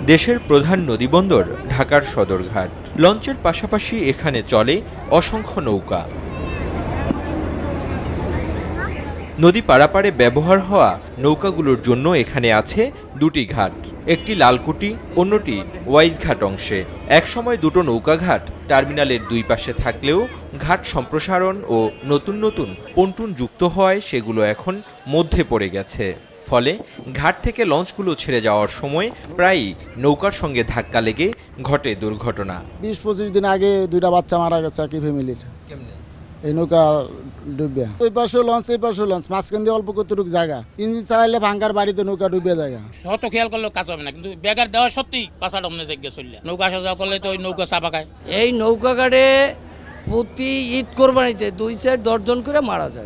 দেশের প্রধান নদীবন্দর ঢাকার সদরঘাট। লঞ্চের পাশাপাশি এখানে চলে অসংখ্য নৌকা। নদী পারাপারে ব্যবহার হওয়া নৌকাগুলোর জন্য এখানে আছে দুটি ঘাট, একটি লালকুটি, অন্যটি ওয়াইজ ঘাট অংশে। একসময় দুটো নৌকাঘাট টার্মিনালের দুই পাশে থাকলেও ঘাট সম্প্রসারণ ও নতুন নতুন পন্টুন যুক্ত হওয়ায় সেগুলো এখন মধ্যে পড়ে গেছে। ফলে ঘাট থেকে লঞ্চগুলো ছেড়ে যাওয়ার সময় প্রায়ই নৌকার সঙ্গে ধাক্কা লেগে ঘটে দুর্ঘটনা। 20-25 দিন আগে দুইটা বাচ্চা মারা গেছে একই ফ্যামিলির। এই নৌকা ডুবে, ওই পাশে লঞ্চ এই পাশে লঞ্চ, মাঝখান দিয়ে অল্প কতটুকু জায়গা, ইঞ্জিন চালাইলে ভাঙ্গার বাড়িতে নৌকা ডুবে জায়গা। হয়তো খেয়াল করলেও কাজ হবে না, কিন্তু বেগার দেওয়া সত্যি পাশা ডমনে জায়গা চললে নৌকা আসা যাওয়া করলে তো ওই নৌকা চাপা খায়। এই নৌকা ঘাটে প্রতি ঈদ কোরবানিতে 2-4 জন করে মারা যায়।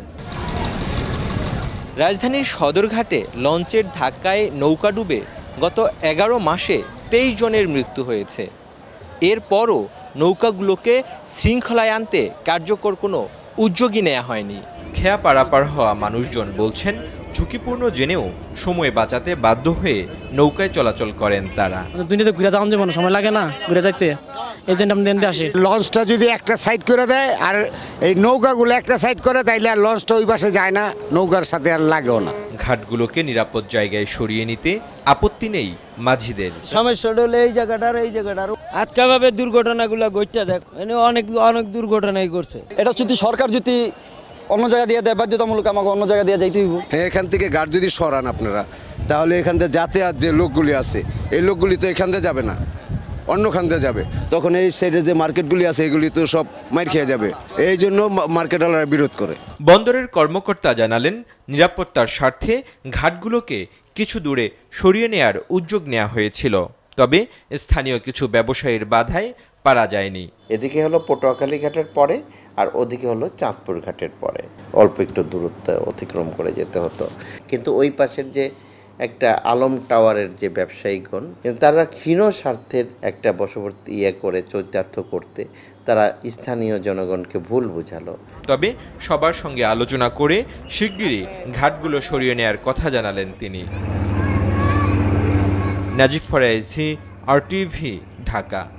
রাজধানীর সদরঘাটে লঞ্চের ধাক্কায় নৌকা ডুবে গত 11 মাসে 23 জনের মৃত্যু হয়েছে। এরপরও নৌকাগুলোকে শৃঙ্খলায় আনতে কার্যকর কোনো উদ্যোগই নেওয়া হয়নি। খেয়া পারাপার হওয়া মানুষজন বলছেন, ঝুঁকিপূর্ণ জেনেও সময় বাঁচাতে বাধ্য হয়ে নৌকায় চলাচল করেন তারা। দুনিয়াতে ঘুরে যাওয়ার জন্য সময় লাগে না, ঘুরে যাইতে এই জন্য আমরা আসি। লঞ্চটা যদি একটা সাইড করে দেয় আর এই নৌকাগুলো একটা সাইড করে, তাইলে আর লঞ্চটা ওই পাশে যায় না, নৌকার সাথে আর লাগেও না। ঘাটগুলোকে নিরাপদ জায়গায় সরিয়ে নিতে আপত্তি নেই মাঝিদের। সমস্যা হলে এই জায়গাটার আজকাভাবে দুর্ঘটনাগুলো ঘটতে দেখ, অনেক অনেক দুর্ঘটনাই করছে। এটা যদি সরকার যদি অন্য জায়গা দিয়ে দেয়, বাধ্যতামূলক আমাকে অন্য জায়গা দিয়ে যাইতে হইব। এখান থেকে ঘাট যদি সরান আপনারা, তাহলে এখান থেকে যাতায়াত যে লোকগুলি আছে, এই লোকগুলি তো এখান থেকে যাবে না, অন্য খান থেকে যাবে। তখন এই সাইডে যে মার্কেটগুলি আছে এগুলি তো সব মার খেয়ে যাবে। এই জন্য মার্কেটওয়ালারা বিরোধ করে। বন্দরের কর্মকর্তা জানালেন, নিরাপত্তার স্বার্থে ঘাটগুলোকে কিছু দূরে সরিয়ে নেয়ার উদ্যোগ নেওয়া হয়েছিল, তবে স্থানীয় কিছু ব্যবসায়ীর বাধায় পারা যায়নি। এদিকে হলো পটুয়াখালী ঘাটের পরে, আর ওদিকে হলো চাঁদপুর ঘাটের পরে, অল্প একটু দূরত্ব অতিক্রম করে যেতে হতো। কিন্তু ওই পাশের যে একটা আলম টাওয়ারের যে ব্যবসায়ীগণ, তারা ক্ষীণ স্বার্থের একটা বশবর্তী করে চরিতার্থ করতে তারা স্থানীয় জনগণকে ভুল বোঝালো। তবে সবার সঙ্গে আলোচনা করে শিগগিরই ঘাটগুলো সরিয়ে নেয়ার কথা জানালেন তিনি। নাজিব ফরাইজি, RTV, ঢাকা।